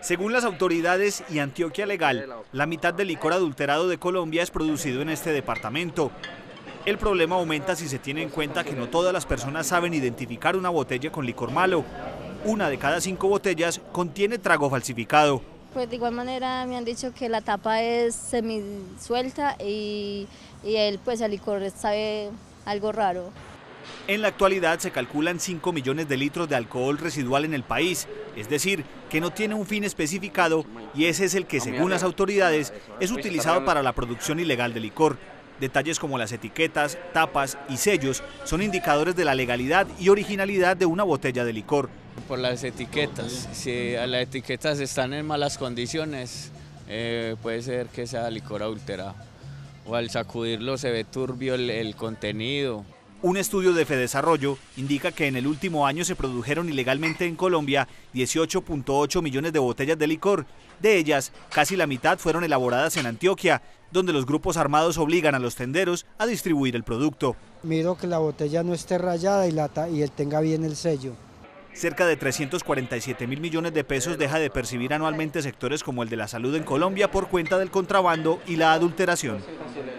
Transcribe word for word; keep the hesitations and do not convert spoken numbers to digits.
Según las autoridades y Antioquia Legal, la mitad del licor adulterado de Colombia es producido en este departamento. El problema aumenta si se tiene en cuenta que no todas las personas saben identificar una botella con licor malo. Una de cada cinco botellas contiene trago falsificado. Pues de igual manera me han dicho que la tapa es semisuelta y, y el, pues, el licor sabe algo raro. En la actualidad se calculan cinco millones de litros de alcohol residual en el país, es decir, que no tiene un fin especificado y ese es el que, según las autoridades, es utilizado para la producción ilegal de licor. Detalles como las etiquetas, tapas y sellos son indicadores de la legalidad y originalidad de una botella de licor. Por las etiquetas, si las etiquetas están en malas condiciones, eh, puede ser que sea licor adulterado, o al sacudirlo se ve turbio el, el contenido. Un estudio de Fedesarrollo indica que en el último año se produjeron ilegalmente en Colombia dieciocho punto ocho millones de botellas de licor. De ellas, casi la mitad fueron elaboradas en Antioquia, donde los grupos armados obligan a los tenderos a distribuir el producto. Miro que la botella no esté rayada y, la, y él tenga bien el sello. Cerca de trescientos cuarenta y siete mil millones de pesos deja de percibir anualmente sectores como el de la salud en Colombia por cuenta del contrabando y la adulteración.